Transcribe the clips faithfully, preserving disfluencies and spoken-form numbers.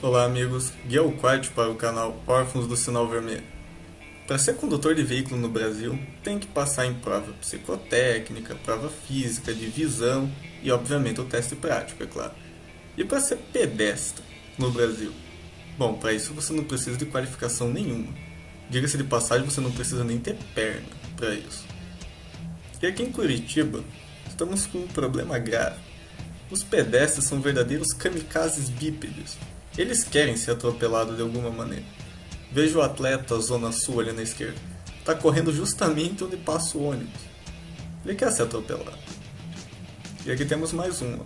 Olá amigos, Guia Quart para o canal Órfãos do Sinal Vermelho. Para ser condutor de veículo no Brasil, tem que passar em prova psicotécnica, prova física, de visão e obviamente o teste prático, é claro. E para ser pedestre no Brasil? Bom, para isso você não precisa de qualificação nenhuma. Diga-se de passagem, você não precisa nem ter perna para isso. E aqui em Curitiba, estamos com um problema grave. Os pedestres são verdadeiros kamikazes bípedes. Eles querem ser atropelados de alguma maneira. Veja o atleta Zona Sul ali na esquerda. Está correndo justamente onde passa o ônibus. Ele quer ser atropelado. E aqui temos mais um. Ó.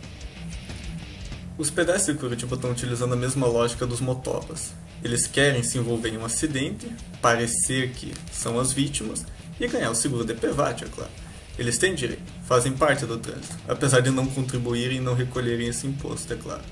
Os pedestres de Curitiba estão utilizando a mesma lógica dos motobas. Eles querem se envolver em um acidente, parecer que são as vítimas e ganhar o seguro de P V A T, é claro. Eles têm direito, fazem parte do trânsito, apesar de não contribuírem e não recolherem esse imposto, é claro.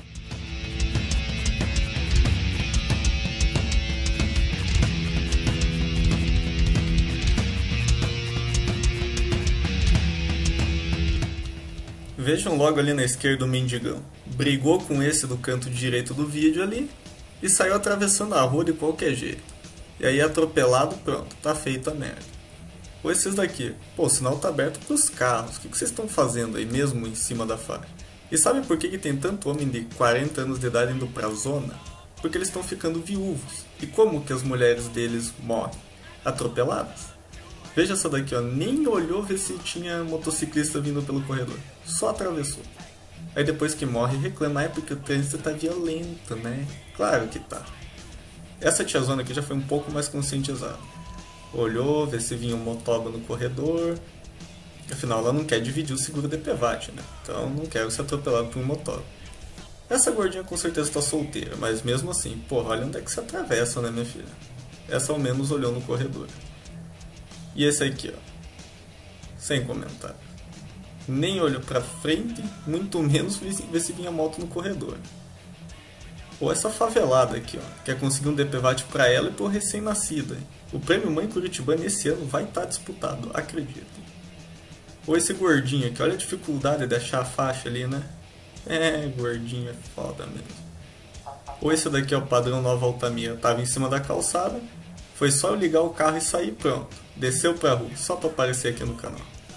Vejam logo ali na esquerda o mendigão. Brigou com esse do canto direito do vídeo ali e saiu atravessando a rua de qualquer jeito. E aí atropelado, pronto, tá feita a merda. Ou esses daqui, pô, o sinal tá aberto pros carros, o que vocês estão fazendo aí mesmo em cima da faixa? E sabe por que, que tem tanto homem de quarenta anos de idade indo pra zona? Porque eles estão ficando viúvos. E como que as mulheres deles morrem? Atropeladas? Veja essa daqui, ó, nem olhou ver se tinha motociclista vindo pelo corredor, só atravessou. Aí depois que morre reclama, é porque o trânsito tá violento, né? Claro que tá. Essa tiazona aqui já foi um pouco mais conscientizada. Olhou, vê se vinha um motoba no corredor. Afinal, ela não quer dividir o seguro de P V A T, né? Então não quero ser atropelado por um motoba. Essa gordinha com certeza tá solteira, mas mesmo assim, porra, olha onde é que se atravessa, né, minha filha? Essa ao menos olhou no corredor. E esse aqui, ó, sem comentário. Nem olhou pra frente, muito menos ver se vinha moto no corredor. Ou essa favelada aqui, ó, quer conseguir um D P V A T pra ela e pro recém-nascida. O prêmio Mãe Curitibana esse ano vai estar disputado, acreditem. Ou esse gordinho aqui, olha a dificuldade de achar a faixa ali, né? É, gordinho é foda mesmo. Ou esse daqui, ó, o padrão Nova Altamira, tava em cima da calçada. Foi só eu ligar o carro e sair, pronto. Desceu pra rua, só pra aparecer aqui no canal.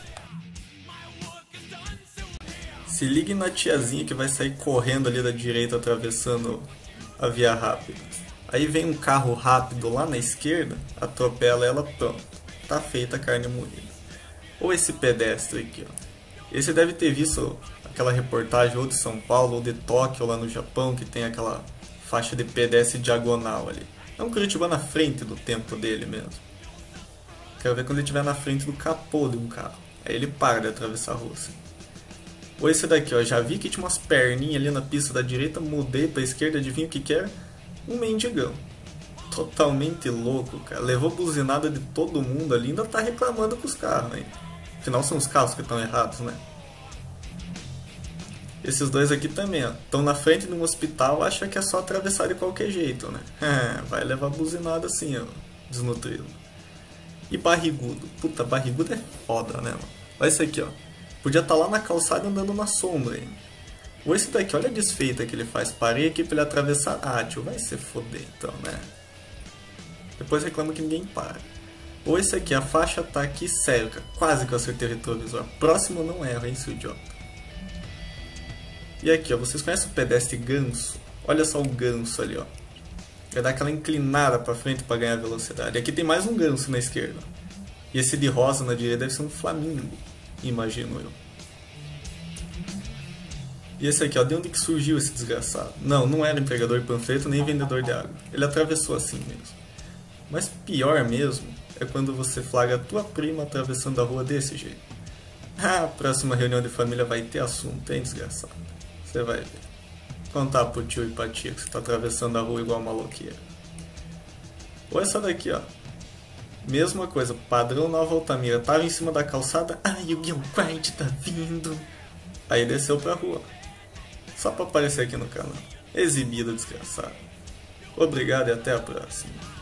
Se ligue na tiazinha que vai sair correndo ali da direita, atravessando a via rápida. Aí vem um carro rápido lá na esquerda, atropela ela, pronto. Tá feita a carne moída. Ou esse pedestre aqui, ó. Esse deve ter visto aquela reportagem ou de São Paulo ou de Tóquio lá no Japão, que tem aquela faixa de pedestre diagonal ali. É um Curitibano na frente do tempo dele mesmo. Quero ver quando ele estiver na frente do capô de um carro. Aí ele para de atravessar a rua assim. Ou esse daqui, ó. Já vi que tinha umas perninhas ali na pista da direita, mudei pra esquerda, adivinha o que que era? Um mendigão. Totalmente louco, cara. Levou buzinada de todo mundo ali e ainda tá reclamando com os carros, hein? Afinal são os carros que estão errados, né? Esses dois aqui também, ó, estão na frente de um hospital, acham que é só atravessar de qualquer jeito, né? Vai levar buzinada assim, ó, desnutrido. E barrigudo. Puta, barrigudo é foda, né, mano? Olha esse aqui, ó. Podia estar lá na calçada andando na sombra, hein? Ou esse daqui, olha a desfeita que ele faz. Parei aqui pra ele atravessar. Ah, tio, vai se foder então, né? Depois reclama que ninguém para. Ou esse aqui, a faixa tá aqui, sério, cara. Quase que eu acertei o retrovisor. Próximo não erra, hein, seu idiota. E aqui, ó, vocês conhecem o pedestre ganso? Olha só o ganso ali, ó. Vai dar aquela inclinada pra frente pra ganhar velocidade. Aqui tem mais um ganso na esquerda. E esse de rosa na direita deve ser um flamingo, imagino eu. E esse aqui, ó, de onde que surgiu esse desgraçado? Não, não era entregador de panfleto nem vendedor de água. Ele atravessou assim mesmo. Mas pior mesmo é quando você flagra a tua prima atravessando a rua desse jeito. Ah, a próxima reunião de família vai ter assunto, hein, desgraçado? Você vai ver. Contar pro tio e pra tia que você tá atravessando a rua igual maloqueira. Ou essa daqui, ó. Mesma coisa, padrão Nova Altamira. Tava em cima da calçada. Ai, o Guia Quart tá vindo. Aí desceu pra rua. Só pra aparecer aqui no canal. Exibido, desgraçado. Obrigado e até a próxima.